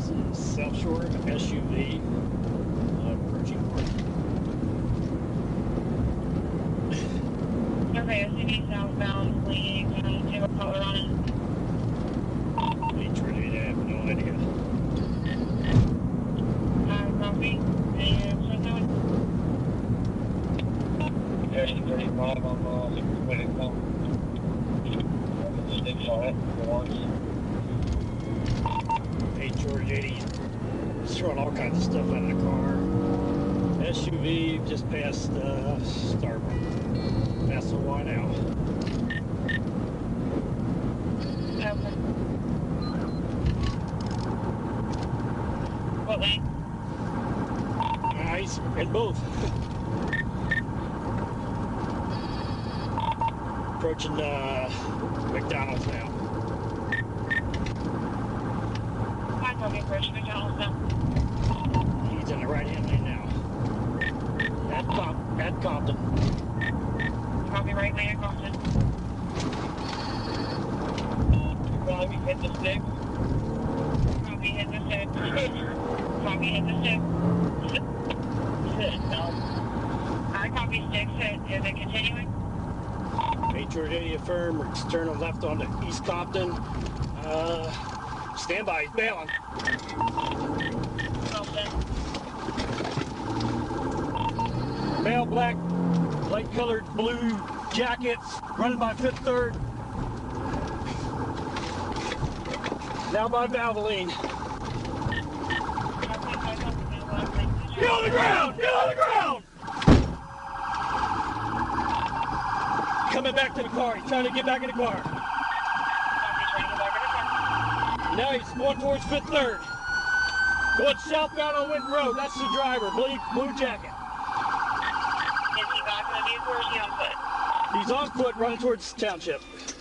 South Shore SUV approaching court. Okay, SUV southbound, fleeing, do you have a color on it? I have no idea. Copy. And so There's 35 on when it comes. Sticks on it, once. Hey, George 80, just throwing all kinds of stuff out of the car. SUV just past Starboard. Past the Y now. okay. What lane? Nice, in both. Approaching McDonald's now. I'm probably approaching McDonald's now. He's in the right-hand lane now. At Compton. Copy right lane at Compton. Probably hit the stick. Copy hit the stick. Copy hit the stick. I copy stick hit. Is it continuing? Hey, George 80, affirm. We're turning left onto East Compton. Stand by, he's bailing. Compton. Male black, light colored blue jackets, running by Fifth Third. Now by Valvoline. Get on the ground! Get on the ground! Coming back to the car. He's trying to get back in the car. Now he's going towards Fifth Third. Going southbound on Winton Road. That's the driver. Blue jacket. Is he back in the vehicle or is he on foot? He's on foot running towards the township.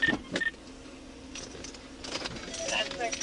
That's clear.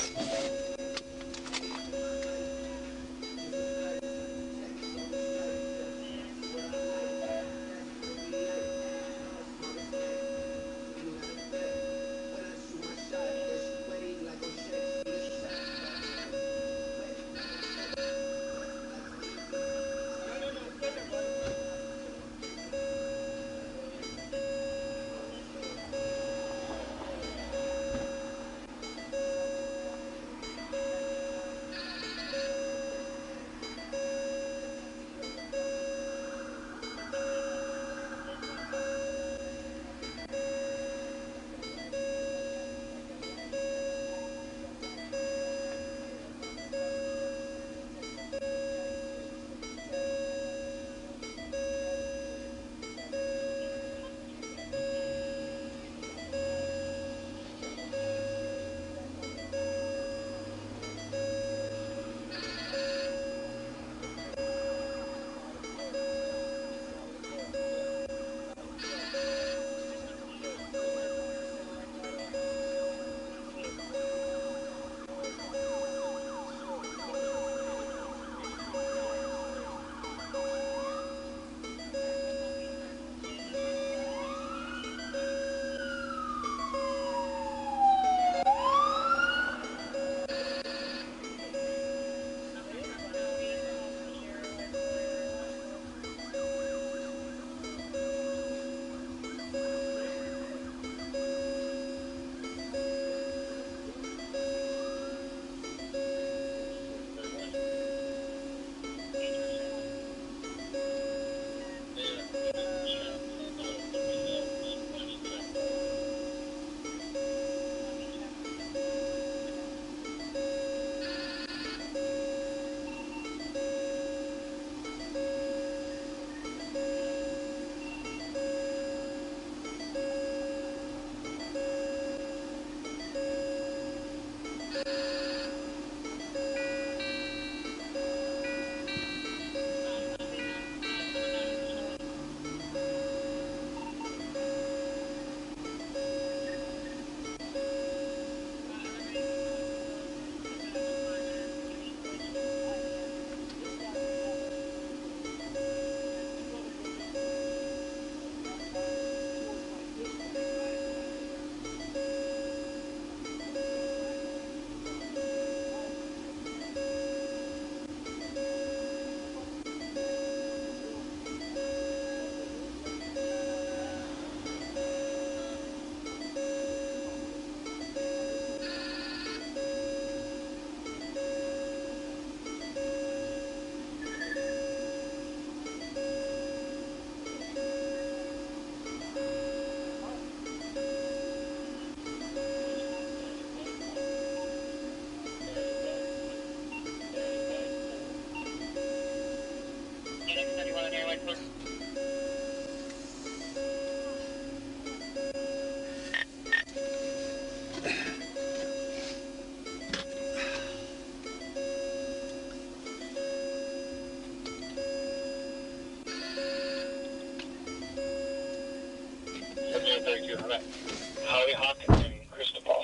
732, I'm at Holly Hawkins in Cristobal.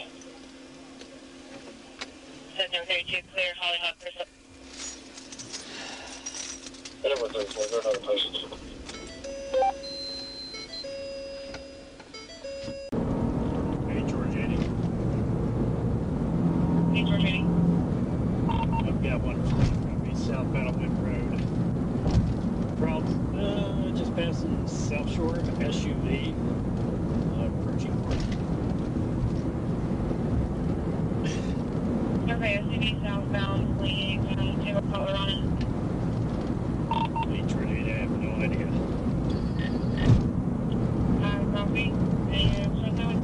732, clear, Holly Hawk, Crystal. Whatever 34, go another place. Hey, George 80. Hey, George 80. I've got one going to be South Battlefield Road. Problem, just passing South Shore, SUV, approaching work. Okay, SUV southbound, fleeing, Taylor Colorado. Hey, George 80, I have no idea. Copy. And southbound.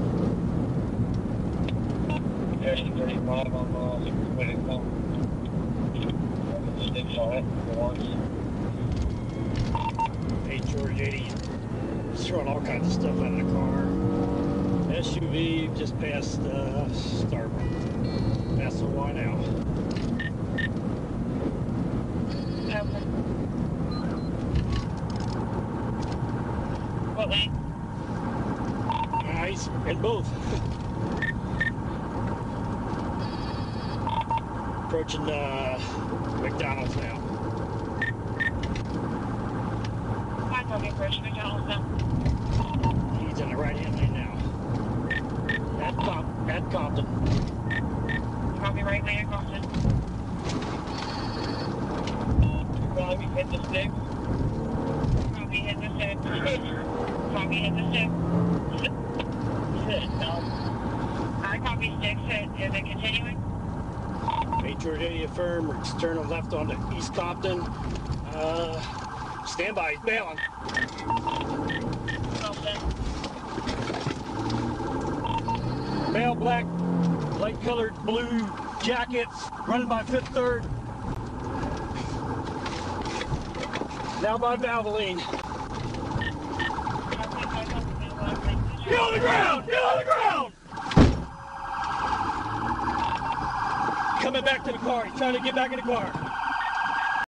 There's 35 on Whittington. Sticks on it for once. Hey, George 80, just throwing all kinds of stuff out of the car. SUV just passed Starbuck. That's the Y now. Okay. What lane? Nice, in both. Approaching McDonald's now. I'm copy, approach McDonald's now. He's in the right-hand lane now. At Compton. Copy, right lane at Compton. Probably hit the stick. Copy, hit the stick. Copy, hit the stick. I copy sticks, is it continuing? Hey, George 80, affirm. We're just turning left onto East Compton. Stand by, he's bailing. Compton. Male black, light colored blue jackets, running by Fifth Third. Now by Valvoline. Get on the ground! Get on the ground! Coming back to the car. He's trying to get back in the car.